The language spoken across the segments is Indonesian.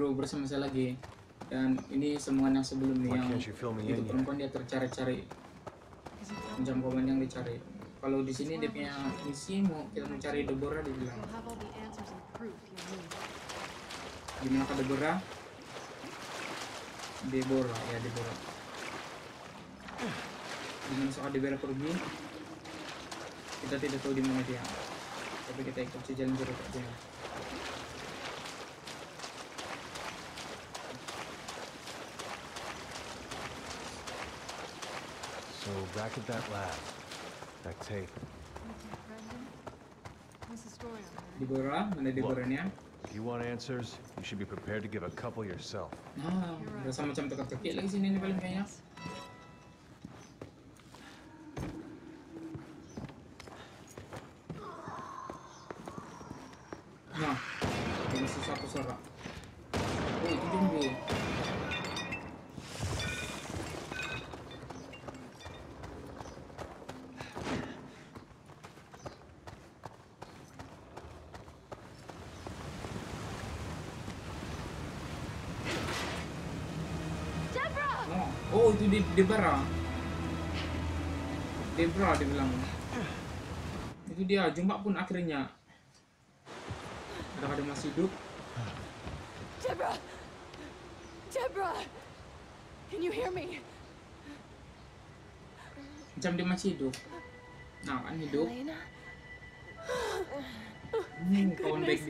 bro bersama saya lagi. Dan ini semua yang sebelumnya yang itu perempuan dia tercari-cari jam koman yang dicari. Kalau di sini dia punya misi mau kita mencari Deborah, dia bilang. Gimana kah Deborah? Deborah. Gimana soal Deborah pergi? Kita tidak tahu di mana dia. Tapi kita ikut jalan jeruk aja. So back at that lab, that tape. Deborah, mana Deborahnya? If you want answers, you should be prepared to give a couple yourself. Nah, rasa macam teka-teki lagi sini nih paling banyak. Nah, ini satu suara. Oh, itu zombie. Oh, itu Deborah. Deborah dia bilang. Itu dia, jumpa pun akhirnya. Ada masih hidup. Deborah, can you hear me? Macam dia masih hidup. Nah, kan hidup. Kawan baik.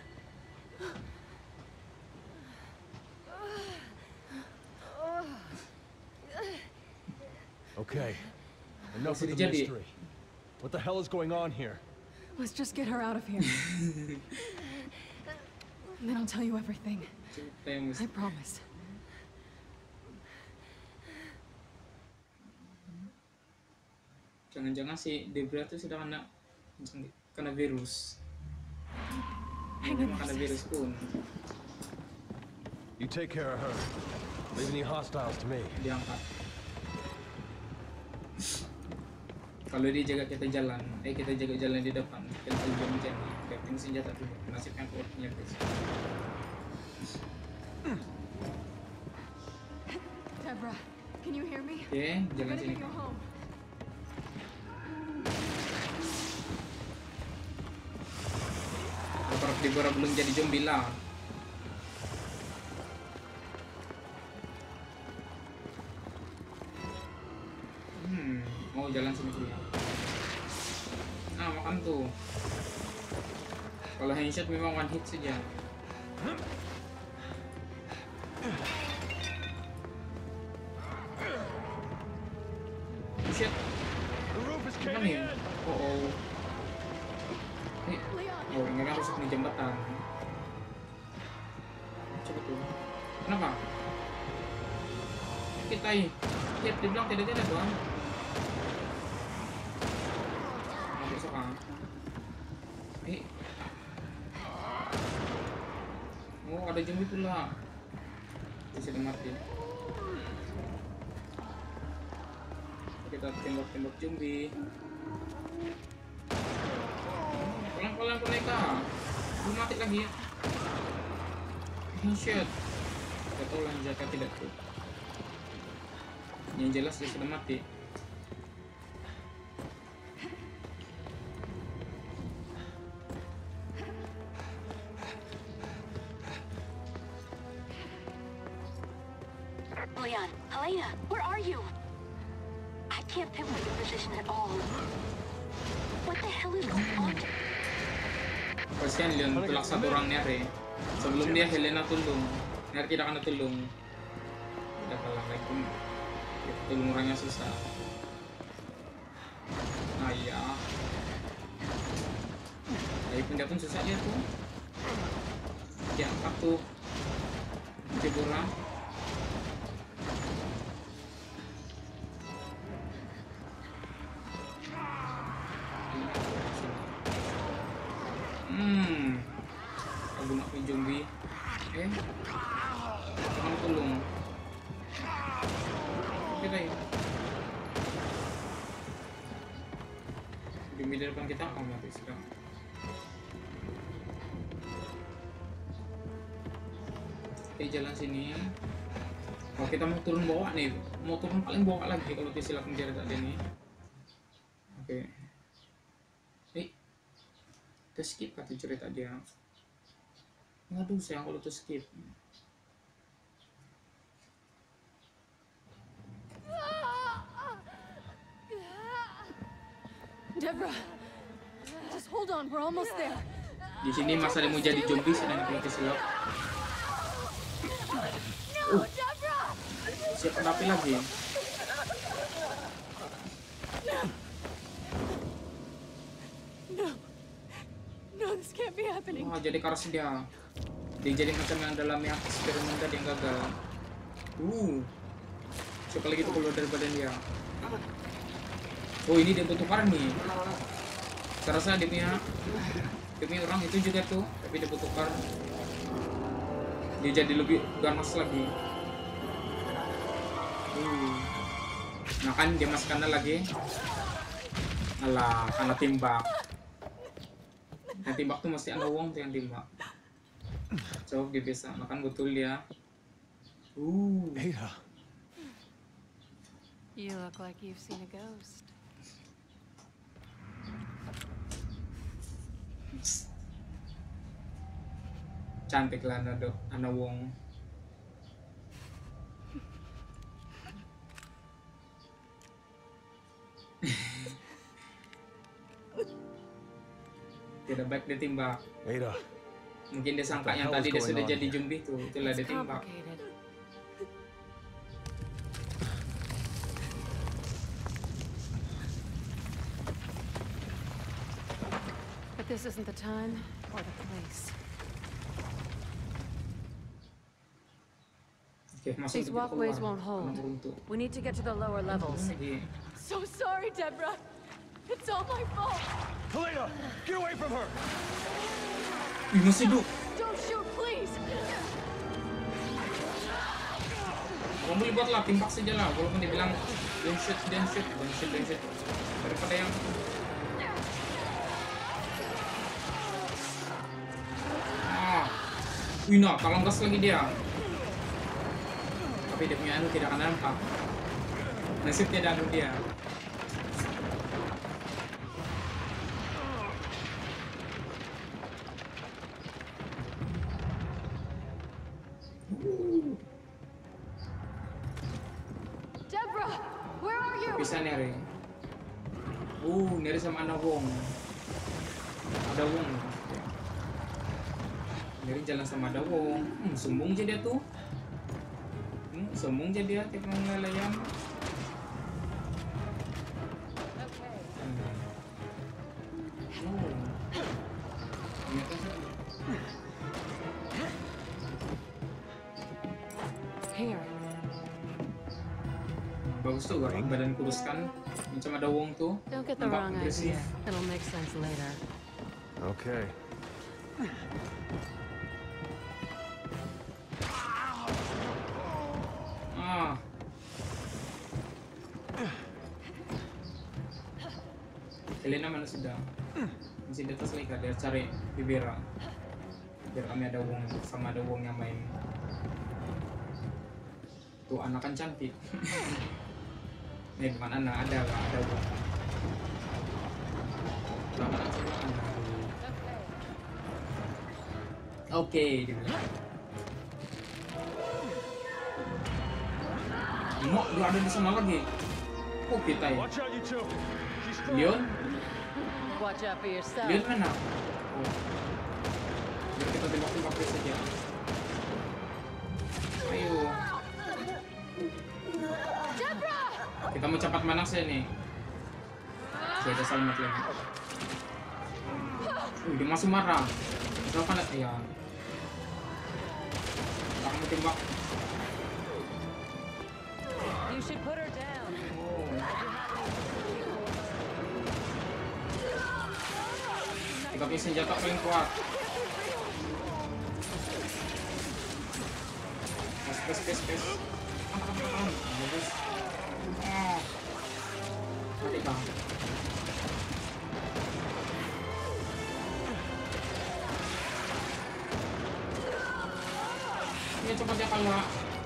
Okay, enough of the mystery. What the hell is going on here? Let's just get her out of here. And then I'll tell you everything. I promise. Jangan-jangan si Deborah itu sudah kena virus. Kena virus pun. You take care of her. Leave any hostiles to me. Diangkat. Kalau dia jaga kita jalan, kita jaga jalan di depan, kita jam-jam, captain senjata tuh, nasibnya kuatnya guys. Deborah, can you hear me? Oke, jalan sini. Kalau Deborah belum jadi zombie lah. Jalan sini dulu. Nah, makan tuh. Kalau headshot memang one hit saja. Shit. Apa nih? Oh. Ini kan rusak nih jembatan. Coba tuh. Kenapa? Kita ini. Dia bilang tidak doang. Oh, ada zombie pula. Dia sudah mati. Kita tembak-tembak zombie. Pelan-pelan mereka. Belum mati lagi. Shit. Kita tahu lah jika tidak tuh. Yang jelas dia sudah mati. Leon, Helena, where are you? I can't pinpoint your position at all. What the hell is going on? Kasihan Leon, tulak satu orang Nere. Sebelum dia Helena tulung, Nere tidak akan tulung. Udah kalah lagi. Tulung orangnya susah. Nah iya. Tapi dia pun susah dia tuh. Dia angkat tuh. Deborah. Aku nak pergi zombie. Jangan tolong. Kita ya. Zombie di depan kita mati sekarang. Oke, jalan sini. Kalau kita mau turun bawah nih, mau turun paling bawah lagi kalau kita silap menjadi tadi nih. Oke. Kita skip atau cerita dia. Waduh, sayang kalau tuh skip. Deborah, just hold on. We're almost there. Di sini masa dia mau jadi zombie sedang kita silap. Siapa tapi lagi? No, this can't be happening. Wah, jadi karas dia. Dia jadi macam yang dalam yang eksperimen tadi yang gagal. Sekali gitu keluar dari badan dia. Oh, ini dia bertukar nih. Saya rasa dia punya orang itu juga tuh, tapi dia bertukar. Dia jadi lebih ganas lagi. Nah kan dia masuk kanan lagi. Alah, karena timbak. Yang timbak tuh mesti ada wong tuh yang timbak. Coba dia bisa makan betul dia. Ada. You look like you've seen a ghost. Cantik lah anak wong. Tidak baik dia timbak. Ada. Mungkin dia sangka yang tadi dia sudah jadi zombie tuh, itulah dia timbak. But this isn't the time or the place. These walkways won't hold. We need to get to the lower levels. So sorry, Deborah. It's all my fault. Helena, get away from her! Ih, masih hidup. Don't shoot, please. Kamu boleh buatlah timbak saja lah, walaupun dia bilang don't shoot. Daripada yang nah, tolong gas lagi dia. Tapi dia punya anu tidak akan nampak. Nasib tidak anu dia. Deborah, where are you? Bisa nyari. Nyari sama anak wong. Ada wong. Nyari jalan sama ada wong. Sombong jadi dia tuh. Sombong jadi dia teknologi ngelayam. Here. Bagus tuh kan badan kurus kan, macam ada wong tuh. Don't get the wrong idea. It'll make sense later. Okay. Helena mana sudah? Masih di atas lagi, dia cari Bibera. Biar kami ada wong sama ada wong yang main. Tuh anak kan cantik. Nih bukan anak, ada wong. Anak coba anak. Oke, dibilang. Mau dia ada di sana lagi. Oh kita ya. Leon? Watch out for yourself. Leon mana? Oh. Biar kita tembak-tembak saja. Ayo. Kita mau cepat mana sih nih? Saya selamat lagi. Dia masih marah. Kenapa nak ya? Kamu tembak. You should put her down. Kita punya senjata paling kuat. Space. Bagus. Mati bang. Ini cepat ya kalah.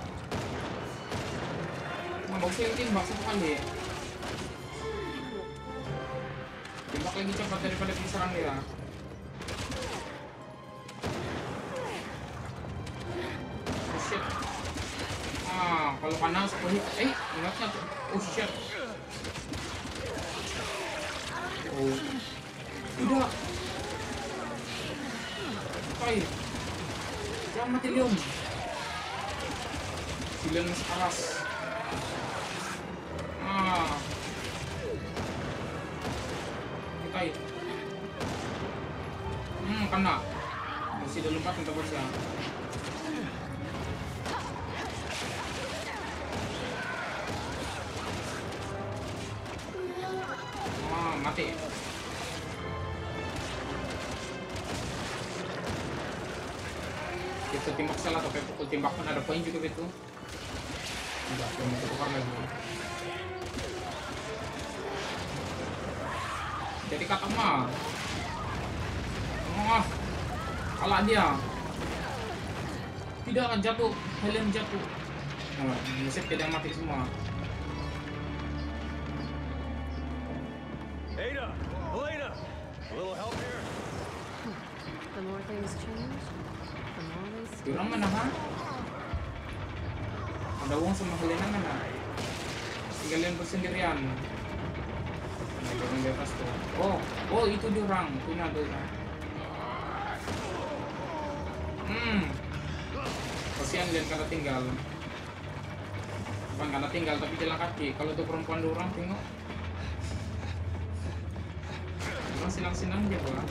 Nggak usah timbak satu kali. Timbak lagi cepat daripada diserang dia. Oh shit. Kalau panas, ingatnya tuh. Oh shit. Oh. Tidak. Baik. Jangan mati Leon. Si Leon masih keras. Baik. Kena. Masih ada lompat untuk bersih. Mati. Kita timbak salah atau pukul timbak pun ada poin juga itu. Tidak, cuma tukar lagi. Jadi kata mah. Kalah dia. Tidak akan jatuh, Helen jatuh. Nasib tidak mati semua. Ada, Elena, a little help here. The more things change, the more they stay. Diorang mana ha? Ada Wong sama Helena mana? Tinggalin bersendirian. Diorang di atas tuh. Oh itu diorang. Itu ada orang. Kasihan lihat karena tinggal. Bukan karena tinggal tapi jalan kaki. Kalau itu perempuan diorang tengok. Silang-silang dia gua.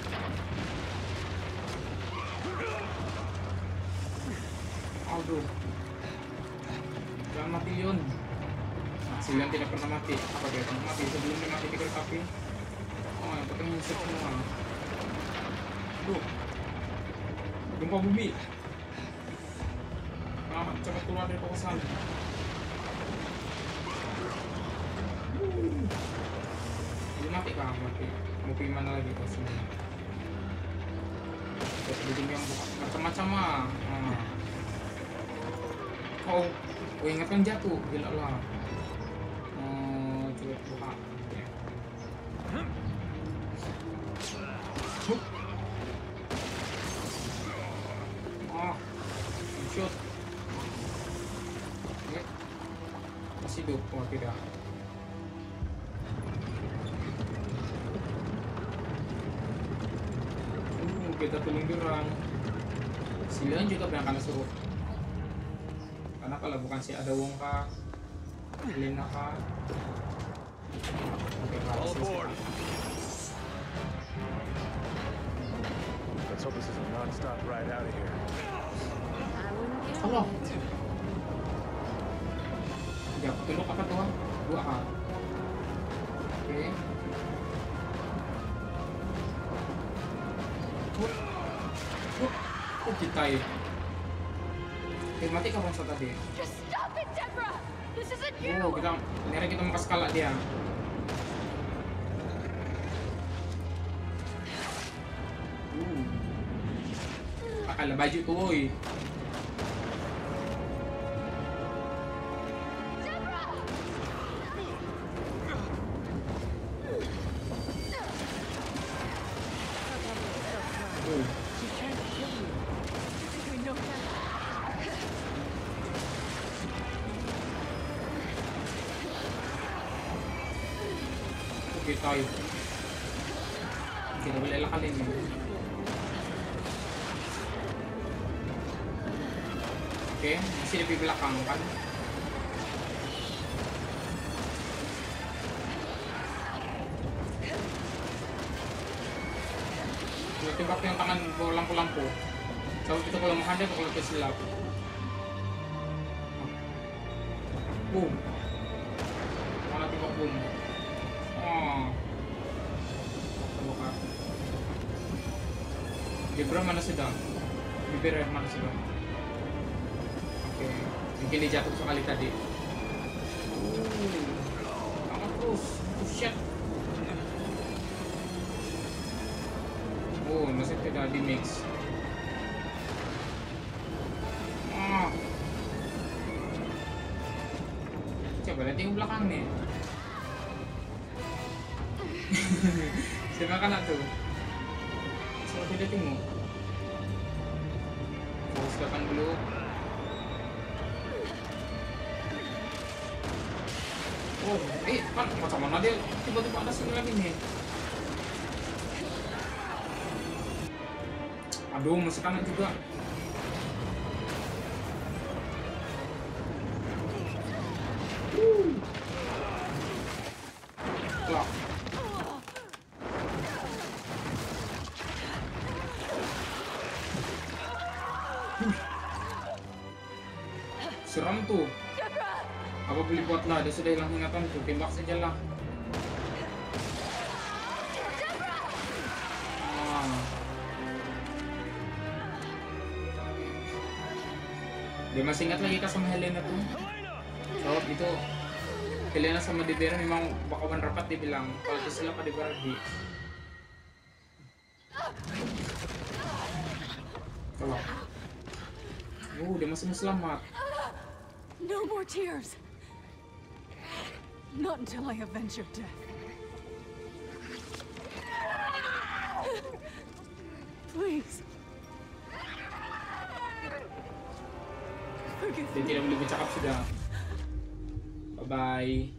Aduh. Jangan mati Leon. Si Leon tidak pernah mati. Apa dia pernah mati sebelum dia mati di kereta api? Yang penting musuh semua. Aduh. Gempa bumi. Cepat keluar dari kawasan. Ini mati kah? Mati. Mau pergi mana lagi kau sini? Jadi yang macam-macam mah. Oh ingatkan jatuh, gila lah. Coba buka. Shoot. Masih hidup, tidak. Kita tolong diorang. Si Leon juga yang akan suruh. Karena kalau bukan si ada Wong kah, Helena kah. All aboard. Let's hope this is a non-stop ride out of here. Allah. Ya, tunduk apa tuh? 2A. Oke. Kita ya. Mati kapan saat tadi? Just stop it, Deborah! This isn't you! Kita mau skala dia. Pakai baju tuh, woi. Tayo. Tidak boleh lakalin ya. Oke, masih lebih belakang kan? Tembak yang tangan bawa lampu-lampu. Kalau kita kalau menghadap kalau kesilap. Boom. Mana tembak boom. Deborah mana sedang? Bibir mana sedang? Oke, mungkin dia jatuh sekali tadi. Kamu terus, shit. Masih tidak di mix. Coba lihat tengok belakang nih. Siapa kan tuh? Coba kita tengok. Fokus depan dulu. Oh, kan macam mana dia tiba-tiba ada sini lagi nih. Aduh, masih kanan juga. Wah. Seram tuh. Apa boleh buatlah, dia sudah hilang ingatan tuh, tembak saja lah. Dia masih ingat lagi kah sama Helena tuh? Soalnya itu Helena sama Deborah memang bakalan rapat, dia bilang kalau tersilap ada Deborah. Kalau dia masih selamat. No more tears. Not until I avenge your death. Please. Dia tidak boleh bercakap sudah. Bye-bye.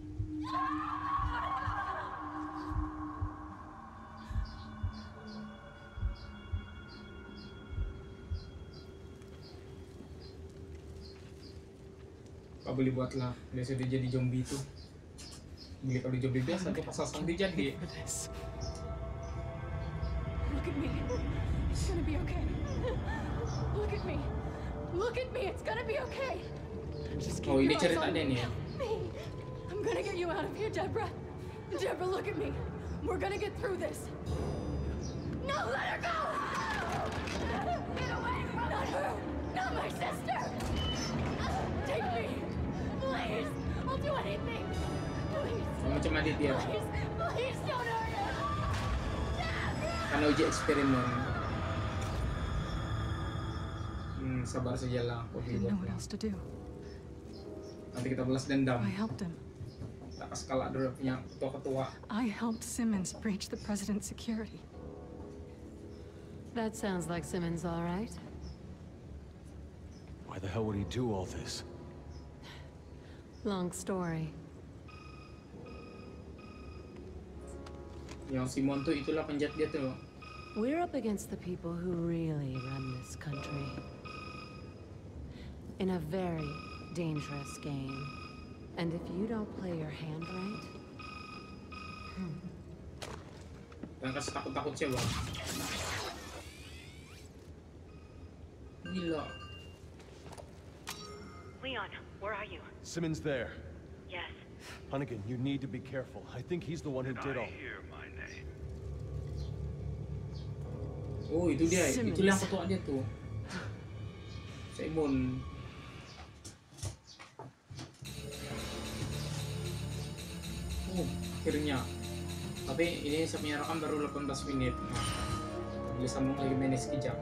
Apa boleh buatlah, dia sudah jadi zombie itu. Bila kalau zombie biasa dia pasal zombie jadi. Look at me. It's gonna be okay. Look at me. Look at me. It's gonna be okay. Just keep Oh, ini your eyes ceritanya on nih ya. me. I'm gonna get you out of here, Deborah. Deborah, look at me. We're gonna get through this. No, let her go! Get away from Not her! Not my sister! Take me! Please! I'll do anything! Please! Macam Aditya. Please! Please don't hurt her! Karena uji eksperimen. Sabar sajalah. I didn't know what else to do. Nanti kita balas dendam. I helped him. Kita skala dulu punya ketua-ketua. I helped Simmons breach the president's security. That sounds like Simmons, all right. Why the hell would he do all this? Long story. Yang Simon tuh itulah penjahat dia tuh. We're up against the people who really run this country. In a very dangerous game. And if you don't play your hand right... Jangan kasih takut-takut siya, Bang. Gila. Leon, where are you? Simmons there. Yes. Hunnigan, you need to be careful. I think he's the one who did all. Hear my name. Oh, itu dia. Simmons. Itulah yang ketua dia tuh. Simon. Oh, akhirnya. Tapi ini saya punya rekam baru 18 menit. Boleh sambung lagi main sekejap.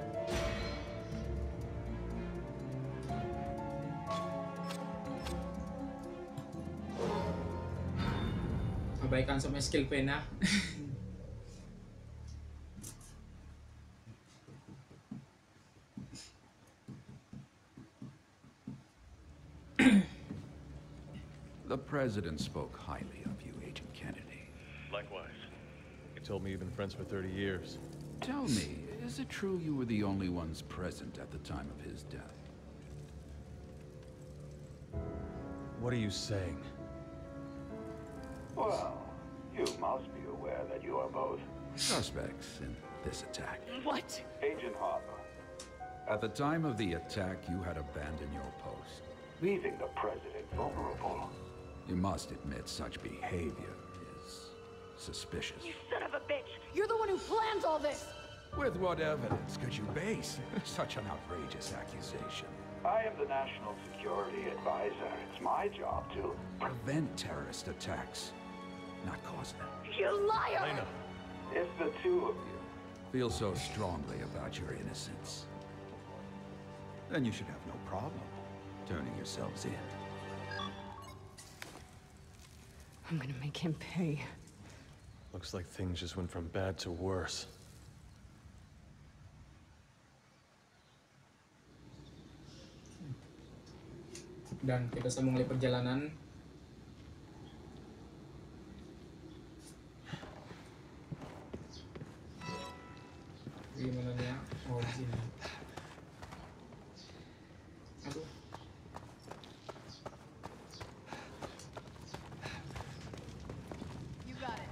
Abaikan sama skill pena. The president spoke highly of you, Agent Kennedy. Likewise. He told me you've been friends for 30 years. Tell me, is it true you were the only ones present at the time of his death? What are you saying? Well, you must be aware that you are both Suspects in this attack. What? Agent Harper, At the time of the attack, you had abandoned your post. leaving the president vulnerable. You must admit such behavior is suspicious. You son of a bitch! You're the one who planned all this! With what evidence could you base such an outrageous accusation? I am the National Security Advisor. It's my job to... Prevent terrorist attacks, not cause them. You liar! Lena. If the two of you... Feel so strongly about your innocence, then you should have no problem turning yourselves in. I'm gonna make him pay. Looks like things just went from bad to worse. Dan kita sudah mulai perjalanan. Gimana dia? Oh, di sini. Aduh. You got it.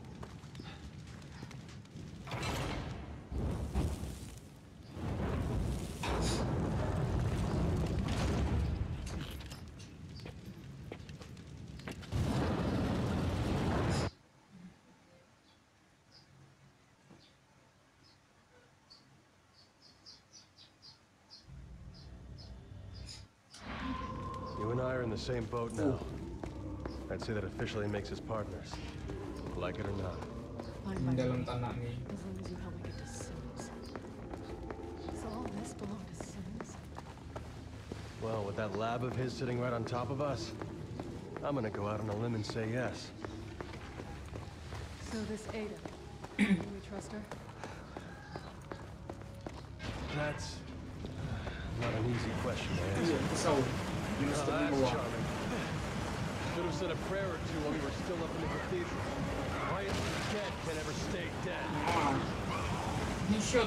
You and I are in the same boat now. I'd say that officially makes us partners. Like it or not. Find my Dalam way. tanah nih. As long as you help me get to Simmons. Does all this belong to Simmons? Well, with that lab of his sitting right on top of us, I'm gonna go out on a limb and say yes. So this Ada, can we trust her? That's not an easy question to Iya, answer. pisau. Di Now, masjid that's bawah. charming. Should have said a prayer or two while we were still up in the cathedral. Why is the dead can never stay dead? Ah. He shot.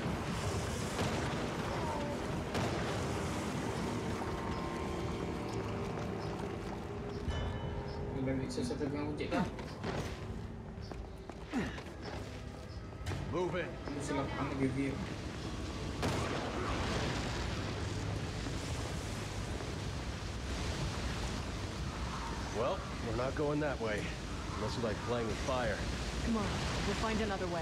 Udah bisa saya pegang ojek dah. Move in. Kamu silakan review. Well, we're not going that way. Unless you like playing with fire. Come on, we'll find another way.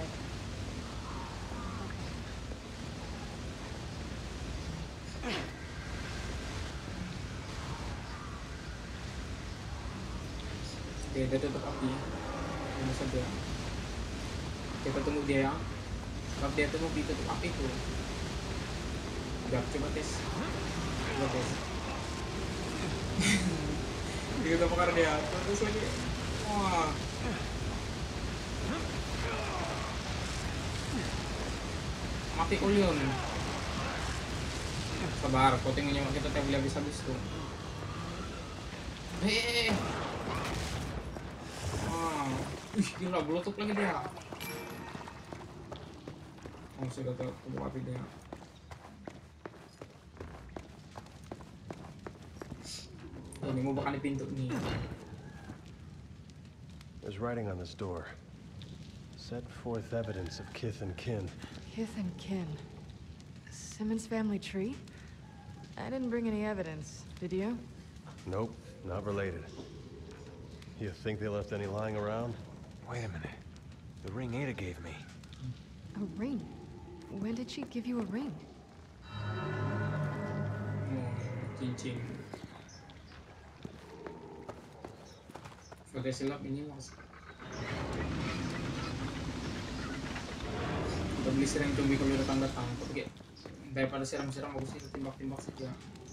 Oke, dia tutup api. Ini saja. Kita tunggu dia ya. Kalau dia tuh mau ditutup api tuh. Udah, coba tes. Coba tes. Kita bakar dia. Terus lagi. Wah. Mati kulion. Sabar, coating nyawa kita tadi habis-habis tuh. Hei. Wah. Ih, gila, beletuk lagi dia. Oh, sudah tutup api dia. Ini mau buka di pintu nih. There's writing on this door. Set forth evidence of kith and kin. Kith and kin. Simmons family tree? I didn't bring any evidence, did you? Nope, not related. You think they left any lying around? Wait a minute. The ring Ada gave me. A ring? When did she give you a ring? Oh, cincin. Pakai silap ini mas. Udah beli serang zombie kalau datang-datang. Tapi daripada siram-siram aku sih timbak-timbak saja.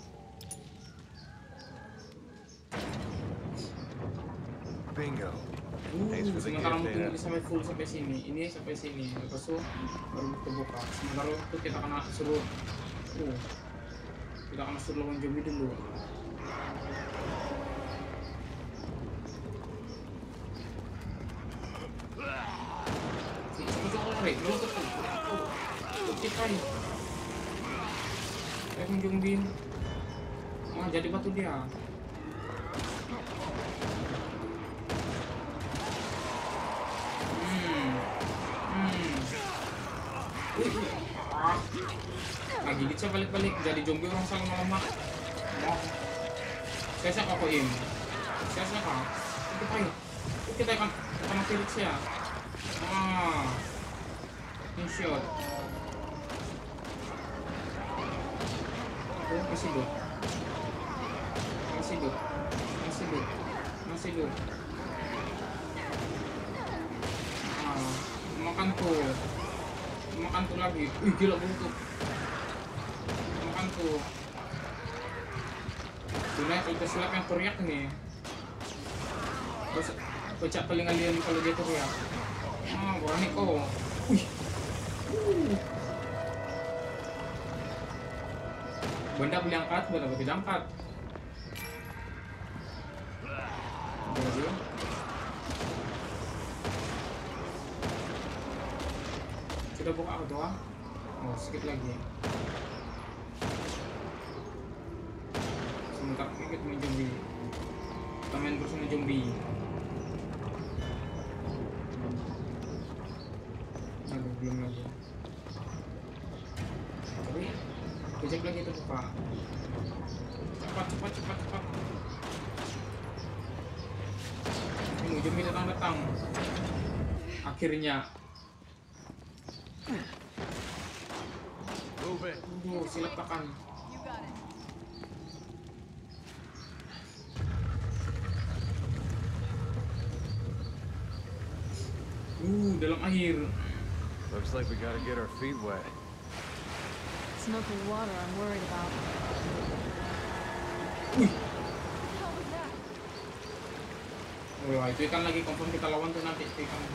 Bingo. Thanks for the Sementara gift, mungkin Ada. sampai full sampai sini, ini sampai sini, lepas itu baru terbuka. Sementara itu kita kena suruh, kita kena suruh lawan zombie dulu. Lari, lu tuh kita nih. Kayak zombie. Wah, jadi batu dia. Nah, gigit saya balik-balik jadi zombie orang salah lama. Oh. Saya aku im. Saya kah? Kita akan Felix ya. Ah. Ini shot. Oh, masih hidup. Masih hidup. Masih hidup. Masih hidup. Ah, makan tuh. Makan tuh lagi. Wih, gila buntut. Makan tuh. Dunia kalau silap yang teriak nih. Terus kocak paling alien kalau dia teriak. Berani kau. Wih. Benda boleh angkat, benda boleh diangkat. Sudah buka apa doang? Oh, sedikit lagi. Sebentar kita main zombie. Kita main bersama zombie. Aduh, belum lagi. Tapi kejap lagi itu buka. Cepat. Ini zombie datang. Akhirnya. Silap tekan. Dalam air. Looks like we gotta get our feet wet. It's not the water I'm worried about. Wah, itu ikan lagi confirm kita lawan tuh nanti ikan itu.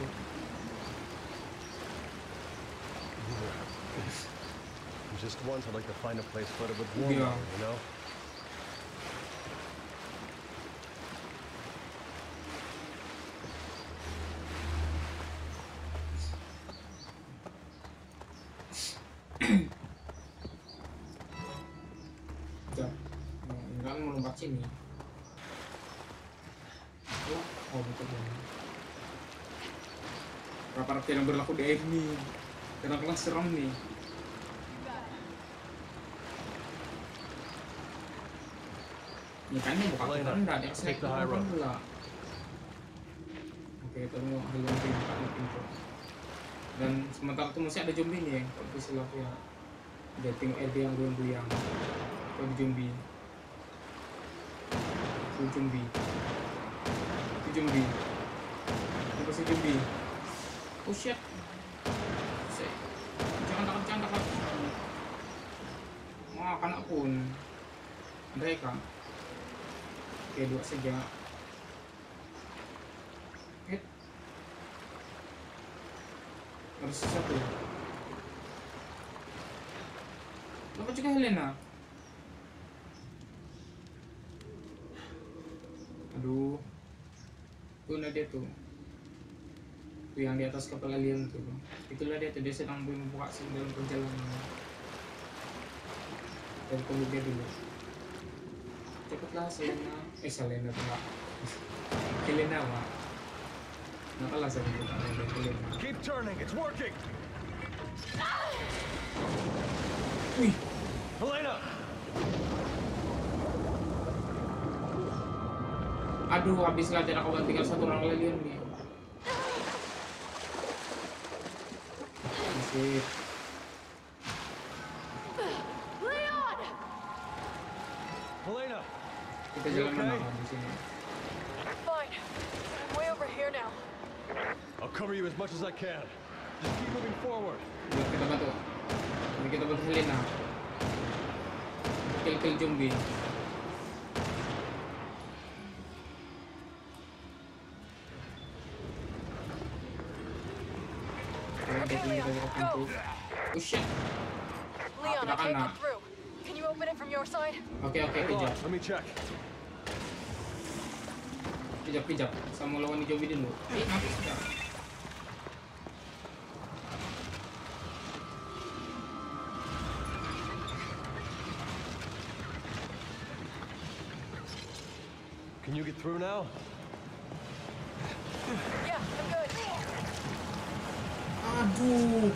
Just once, I'd like to find a place flooded with warm water, you know? Enggak mau lompat sini. Oh, betul. Karakter yang berlaku di air nih. Karena kelas seram nih. Ya kan ini bukan rendah, dia selek pula. Oke, tunggu haluan pintu. Dan sementara itu masih ada zombie nih, kalau bisa lah ya. Dia tengok ada yang goyang-goyang. Kalau zombie. Itu zombie. Itu pasti zombie. Oh shit. Jangan takut. Wah, kanak pun. Mereka. Oke, 2 saja. Hit. Harus 1. Dapat juga Helena. Aduh. Tuh dia tuh. Tuh yang di atas kapal alien tuh. Itulah dia tuh, dia sedang membuka dalam perjalanan. Dan tunggu dia dulu. Cepatlah Selena. Selena tuh Pak. Helena Pak. Nggak kalah sama kita. Helena. Keep turning, it's working. Wih. Helena. Aduh, habislah tidak kawan, tinggal 1 orang lagi nih. Masih. Helena. Kita jalan mana di sini? Fine. I'm way over here now. I'll cover you as much as I can. Just keep moving forward. Biar kita bantu. Ini kita bantu Helena. Kill zombie. Okay, Leon, go. Oh shit. Leon, I can't get through. Can you open it from your side? Oke, kejap. Let me check. Kejap. Sama lawan zombie dulu. Mati sudah. Can you get through now? Yeah, I'm good. Aduh.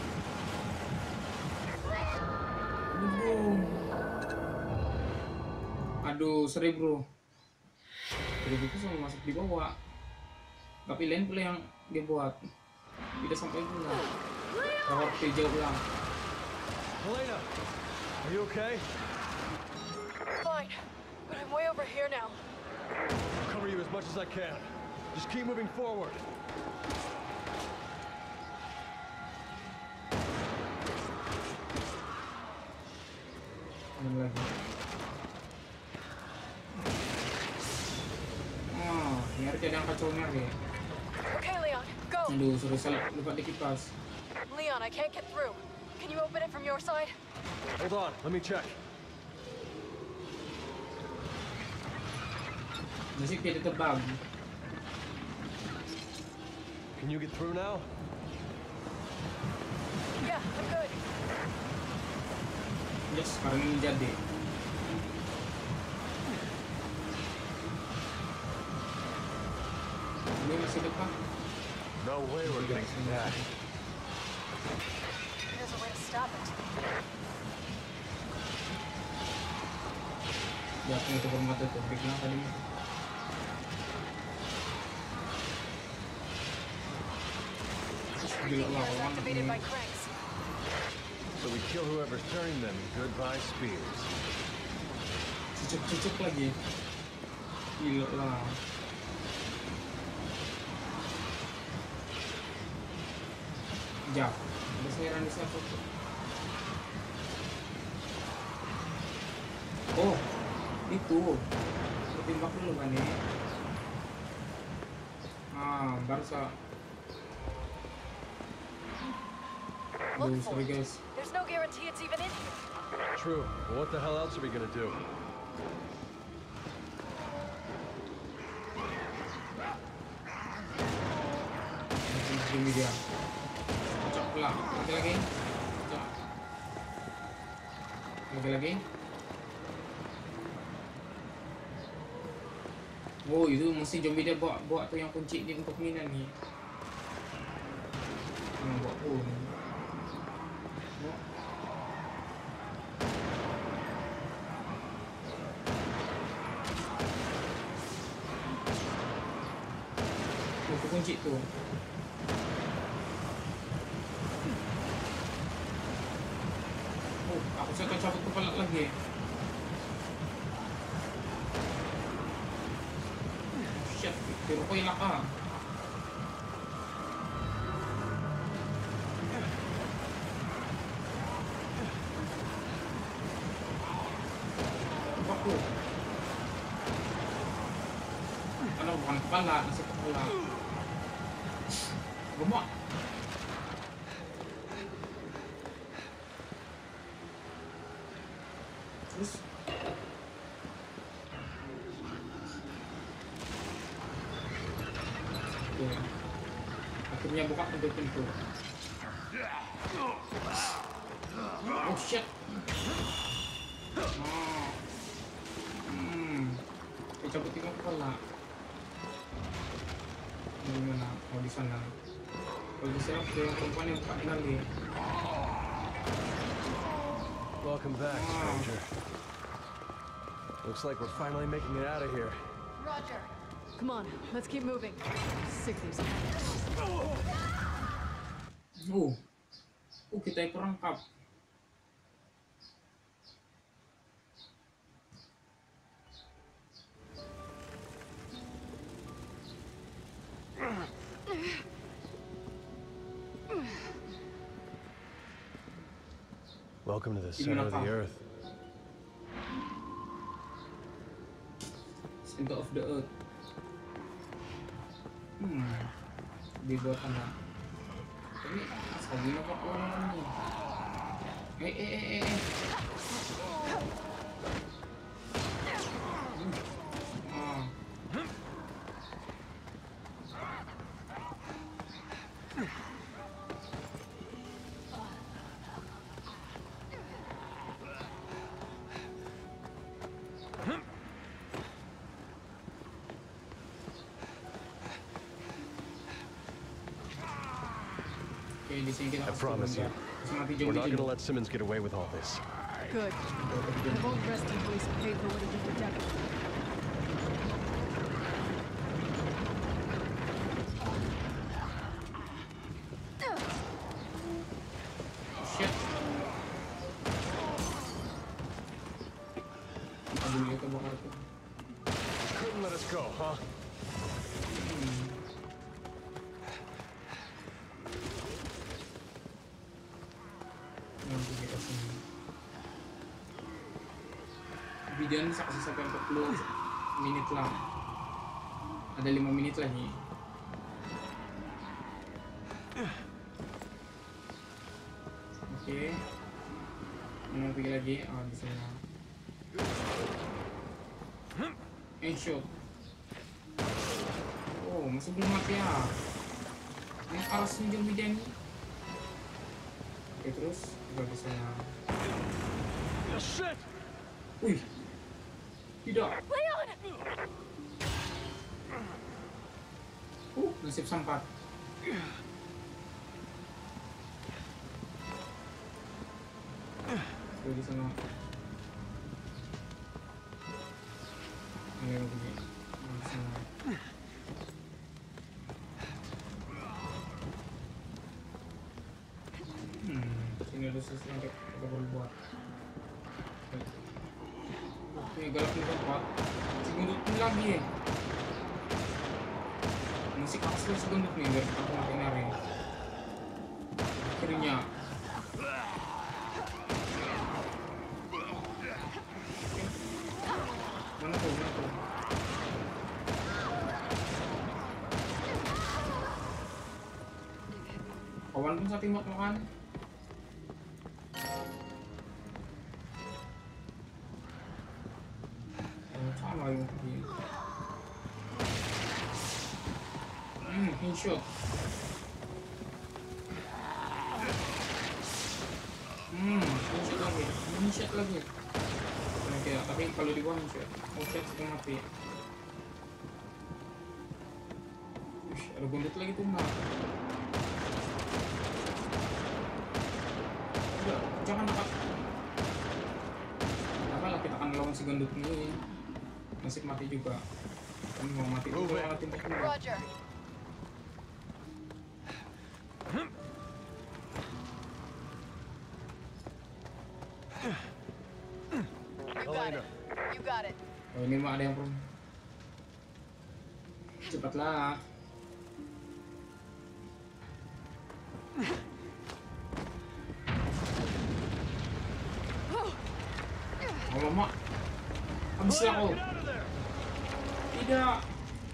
Aduh, seri bro. Jadi itu sama masuk di bawah. Tapi lain pula yang dia buat. Tidak sampai pula. Rawat jauh lah. Helena, are you okay? Fine, but I'm way over here now. I'll cover you as much as I can. Just keep moving forward. Lagi. Ngerti ada yang kacau nyari. Okay, Leon, go. Aduh, sorry salah lupa di kipas. Leon, I can't get through. Can you open it from your side? Hold on, let me check. Masih kita tebang. Can you get through now? Yeah, I'm good. Yes, sekarang ini jadi. Ini masih depan. No way we're getting through that. There's a way to stop it. Ya, aku itu bermata tuh. Biglang tadi. Gila lah, It's orang activated by ini. cranks. So we kill whoever's turning them and goodbye spears. Cucuk-cucuk lagi. Gila lah. Jap. Ada serangan di satu. Oh, itu. Ketimbang dulu kan ini. Ah, Barca. Look Aduh, for sorry it. guys. There's no guarantee it's even in here. True, but what the hell else are we gonna do? Ini dia. Cocok pula. Lagi. Cocok. Lagi. Oh, itu mesti zombie dia bawa tuh yang kunci dia untuk minum nih. Bawa pun. Itu kunci tuh. Oh, aku suka cabut kepala lagi. Shit, pero ko ilak ah. Aku. Ano, bukan kepala, nasa kepala. Gemuk. Terus tuh. Akhirnya buka pintu. Oh shit. Oh. Cabut tinggal kepala. Gimana? Oh di sana. Kalau di sana yang perempuan yang buka lagi. Welcome back, stranger. Looks like we're finally making it out of here. Roger. Come on, let's keep moving. Sick of these. Kita perangkap. Welcome to the center of the earth. Center of the earth. Di bawah tanah. Ini asal gini kok orang ini. I promise you, we're not gonna let Simmons get away with all this. Good. I won't rest until he's paid for what he did for Deborah. Shit. Aduh, dia kebakar tuh. Couldn't let us go, huh? Video ini sampai 40 menit lah. Ada 5 menit lagi. Oke. Mana pergi lagi? Oh, di sana. Shot. Oh, masih belum mati ya. Ini parasnya jauh bidang. Oke, terus kita di sana. Wih. Tidak. Nasib sempat. Di sana. Ayo begini. Di sana. Sini ada sesuatu yang kita perlu buat. Oke, galak nih tempat. Segundut ini lagi ya. Masih kasih segundut nih biar kita makin nari. Akhirnya. Mana tuh? Kawan pun satu timbat makan. Sama yang tadi. Headshot. Headshot lagi. Oke, tapi kalau di bawah headshot. Headshot setengah mati. Ada gondot lagi tuh mbak. Udah, jangan dapat. Apalah kita akan melawan si gendut ini. Nasib mati juga. Kan mau mati juga malah tim ini. Roger. You got it. Oh, ini mah ada yang perlu. Cepatlah. Lama. Habis aku. Tidak.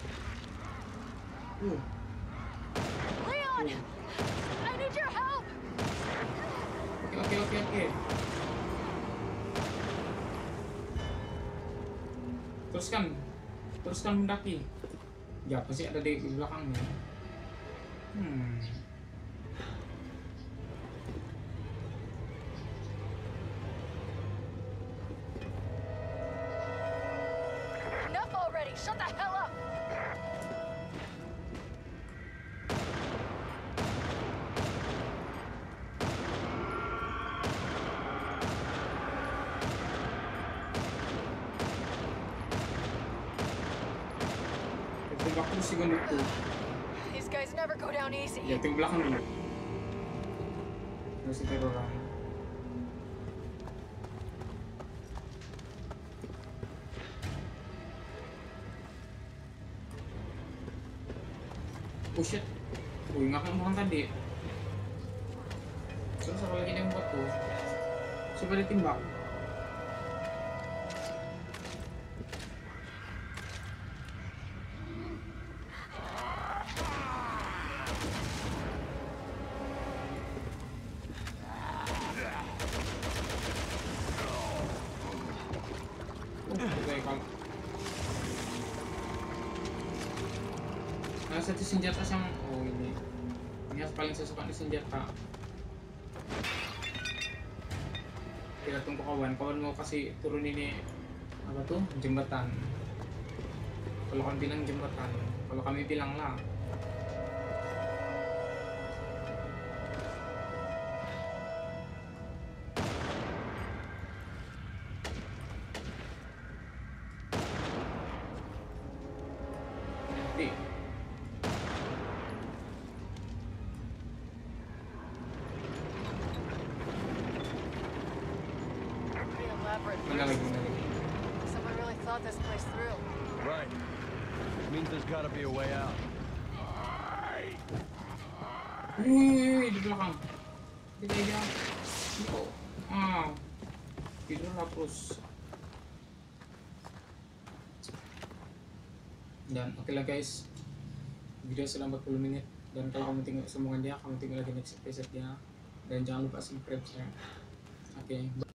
Leon! I need your help! Oke. Teruskan mendaki. Ya, pasti ada di belakangnya. Enough already! Shut the hell up! Tembak terus si gendut tuh. These guys never go down easy. Ya, tengok belakang dulu. Terus kita dorong. Oh shit. Ingat kan tadi. Terus apa lagi yang buat tuh? Coba ditimbang. Satu senjata yang ini paling saya suka di senjata. Kita tunggu kawan mau kasih turun ini apa tuh jembatan. Kalau kalian bilang jembatan, kalau kami bilang lah. Someone really thought this place through. Right. Which means there's gotta be a way out. Di belakang. Dia. Tidur lah terus. Dan oke lah guys, video sudah 40 menit, dan kalau kamu tengok semuanya, kamu tengok lagi next episode-nya, dan jangan lupa subscribe saya. Oke.